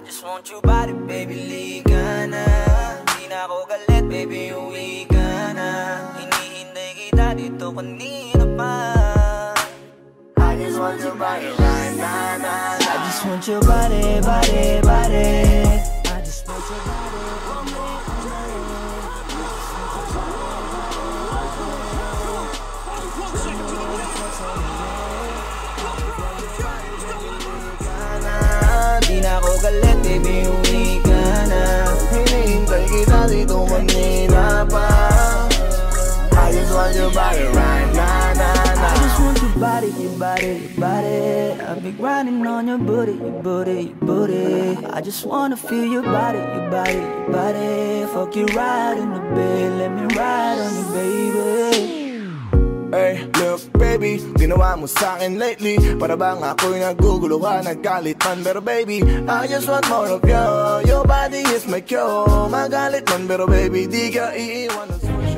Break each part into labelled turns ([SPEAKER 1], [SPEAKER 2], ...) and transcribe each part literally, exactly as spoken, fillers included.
[SPEAKER 1] just want your body, baby, liga na. Di na ako galit, baby, uwi ka na. Hinihintay kita dito kanina pa. I just want your body, right, na, na, na. I just want your body, body, body. I just want your body. Di na ako galit, baby, uwi ka na. Hinihintay kita dito kanina pa. I just want your body right na, na, na. I just want your body, your body, your body. I've been grinding on your booty, your booty, your booty. I just wanna feel your body, your body, your body. Fuck you right in the bed, let me ride on you, baby.
[SPEAKER 2] Hey, look baby, ginawa mo sa'kin lately. Para bang ako'y naguguluhan, nagkalitan. Pero baby, I just want more of you. Your body is my cure. Magalit man pero baby, di ka iiwan ng social.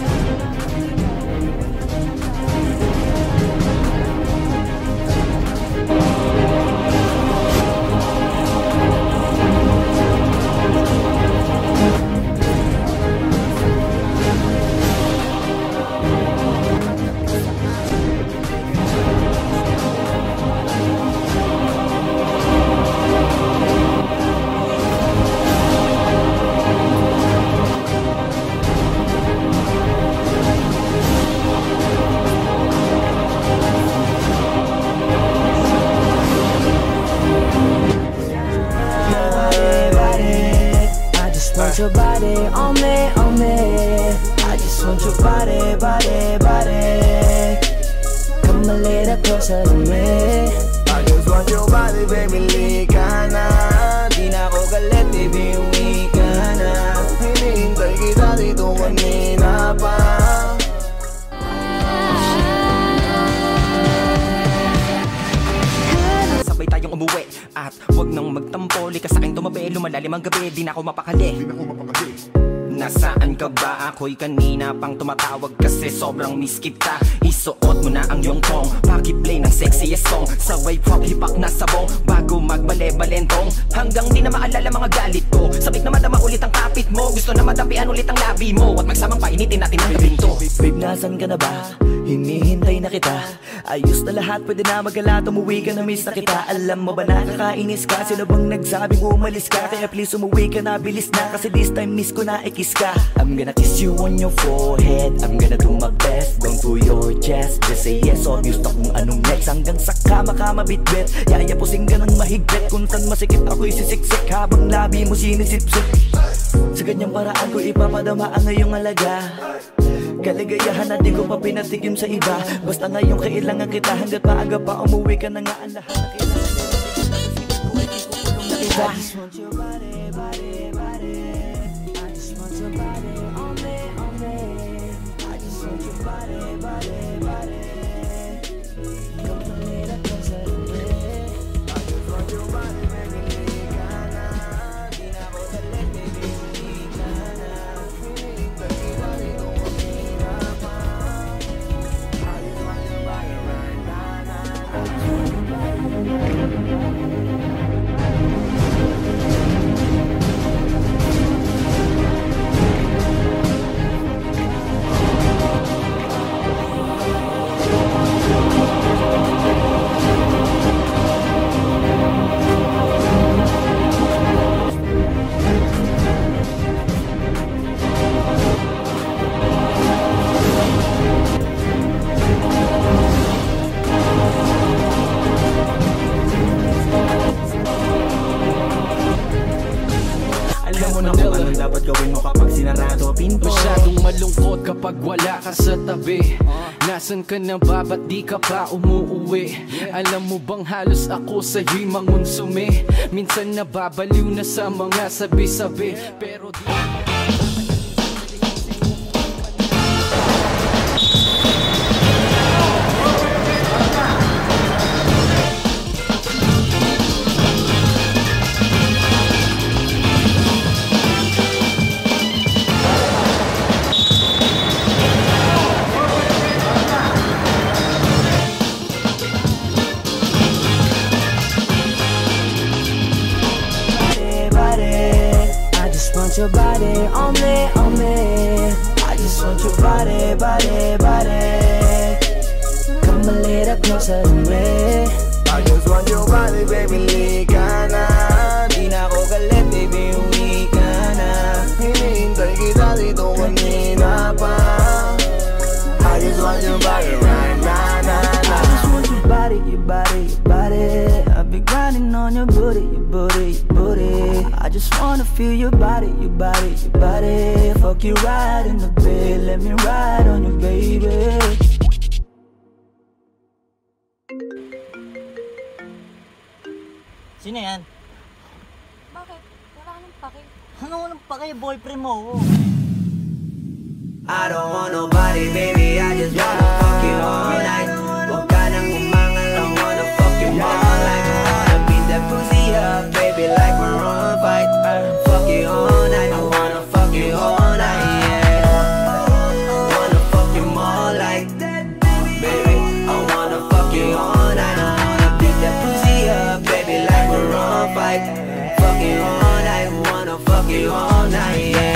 [SPEAKER 1] Your body on me, on me. I just want your body, body, body. Come a little closer to me.
[SPEAKER 2] I just want your body, baby, liga na.
[SPEAKER 1] Di na ako galit, baby, uwi ka na.
[SPEAKER 2] Hinihintay kita dito kanina pa.
[SPEAKER 3] Sabay tayong umuwi at wag nang magtampo. Lika sa'king tumabi, lumalalim ang gabi. Di na ako mapakali. Di na ako mapakali. Nasaan ka ba? Ako'y kanina pang tumatawag kasi sobrang miss kita. Isuot mo na ang iyong tong, pakiplay ng sexiest song. Sabay pop hipak na sabong bago magbale-balentong. Hanggang di na maalala mga galit ko. Sabik na madama ulit ang kapit mo. Gusto na madapian ulit ang labi mo. At magsamang painitin natin ang gabing to.
[SPEAKER 1] Babe, nasan ka na ba? Hinihintay na kita. Ayos na lahat, pwede na magala. Umuwi ka na, miss na kita. Alam mo ba nakakainis ka? Sino bang nagsabing umalis ka? Kaya please umuwi ka na, bilis na. Kasi this time miss ko na ikis ka. I'm gonna kiss you on your forehead. I'm gonna do my best, down to your chest. Just say yes, obvious na kung anong next. Hanggang sa kama ka mabitbit. Yayapusing ka ng mahigpit. Kung saan masikip ako'y sisiksik. Habang labi mo sinisipsip. Sa ganyang paraan ko ipapadama ang ngayong alaga. Kaligayahan na di ko pa pinatikim sa iba. Basta ngayon kailangan kita. Hanggat maaga pa umuwi ka na nga ang lahat na kailangan. I just want your body, body, body. I just want your body on me, on me. I just want your body, body, body. Come a little closer to me. I just want your body, baby, liga na. Di na ako galit, baby, liga na. Hinihintay kita dito kanina pa. I just want your body right na, na. I just want your body. Dapat gawin mo kapag sinarado pinto.
[SPEAKER 4] Masyadong malungkot kapag wala ka sa tabi. Nasaan ka na ba? Ba't di ka pa umuuwi? Alam mo bang halos ako sa'yo'y mangunsumi? Minsan nababaliw na sa mga sabi-sabi. Pero di
[SPEAKER 1] want your body on me, on me. I just want your body, body, body. Come a little closer to me.
[SPEAKER 2] I just want your body, baby, lika na.
[SPEAKER 1] Di na ako galit, baby, uwi ka na.
[SPEAKER 2] Hinihintay kita dito kanina pa. I just want your body right now, na, na.
[SPEAKER 1] I just want your body, your body, your body. I've been grinding on your booty, your booty, your booty. I just wanna feel your body, your body, your body. Fuck you right in the bed, let me ride on you, baby.
[SPEAKER 5] Sino yan?
[SPEAKER 6] Bakit? Wala ka nang pake.
[SPEAKER 5] Ano nang pake, boyfriend mo?
[SPEAKER 1] I don't want nobody, baby, I just wanna fuck you all night. Huwag ka nang umangal, I wanna fuck you all night. Wanna beat that pussy up, baby, like we're on a fight. Fuck you all night, I wanna fuck you all night, yeah. Wanna fuck you more like that, baby, I wanna fuck you all night. I wanna beat that pussy up, baby, like we're on a fight. Fuck you all night, wanna fuck you all night, yeah.